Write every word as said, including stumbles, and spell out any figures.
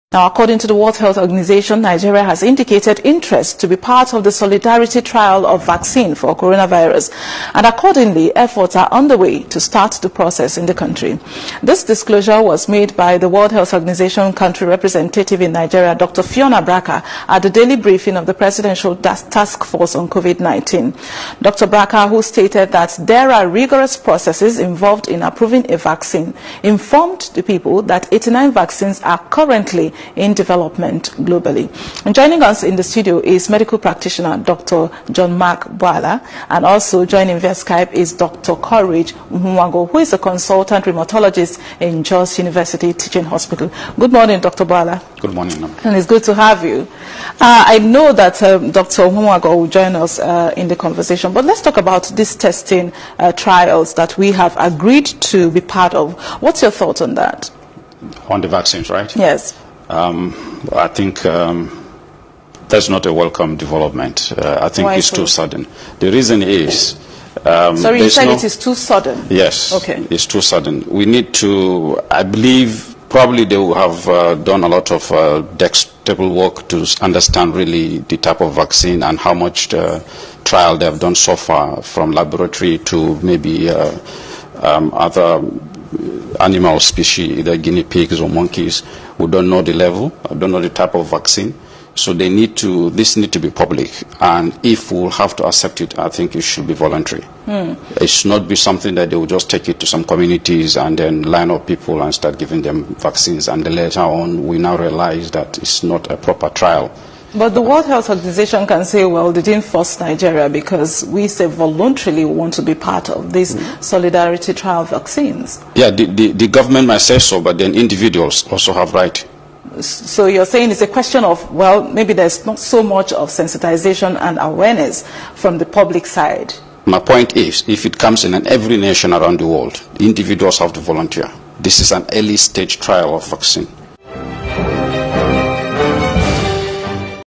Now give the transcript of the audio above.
Now, according to the World Health Organization, Nigeria has indicated interest to be part of the solidarity trial of vaccine for coronavirus, and accordingly, efforts are underway to start the process in the country. This disclosure was made by the World Health Organization country representative in Nigeria, Doctor Fiona Braka, at the daily briefing of the Presidential Task Force on COVID nineteen. Doctor Braka, who stated that there are rigorous processes involved in approving a vaccine, informed the people that eighty-nine vaccines are currently in development globally. And joining us in the studio is medical practitioner Doctor John Mark Bwala, and also joining via Skype is Doctor Courage Nhumwago, who is a consultant rheumatologist in Jos University Teaching Hospital. Good morning, Doctor Bwala. Good morning. And it's good to have you. Uh, I know that um, Doctor Nhumwago will join us uh, in the conversation, but let's talk about these testing uh, trials that we have agreed to be part of. What's your thoughts on that? On the vaccines, right? Yes. Um, I think um, that's not a welcome development. Uh, I think Why it's so? too sudden. The reason is... Um, Sorry, you said no, it is too sudden? Yes, okay. It's too sudden. We need to, I believe, probably they will have uh, done a lot of uh, dexterous work to understand really the type of vaccine and how much uh, trial they have done so far, from laboratory to maybe uh, um, other animal species, either guinea pigs or monkeys. We don't know the level, I don't know the type of vaccine. So they need to, this need to be public. And if we'll have to accept it, I think it should be voluntary. Hmm. It should not be something that they will just take it to some communities and then line up people and start giving them vaccines. And then later on, we now realize that it's not a proper trial. But the World Health Organization can say, well, they didn't force Nigeria because we say voluntarily we want to be part of these mm. solidarity trial vaccines. Yeah, the, the, the government might say so, but then individuals also have right. So you're saying it's a question of, well, maybe there's not so much of sensitization and awareness from the public side. My point is, if it comes in every nation around the world, individuals have to volunteer. This is an early stage trial of vaccine.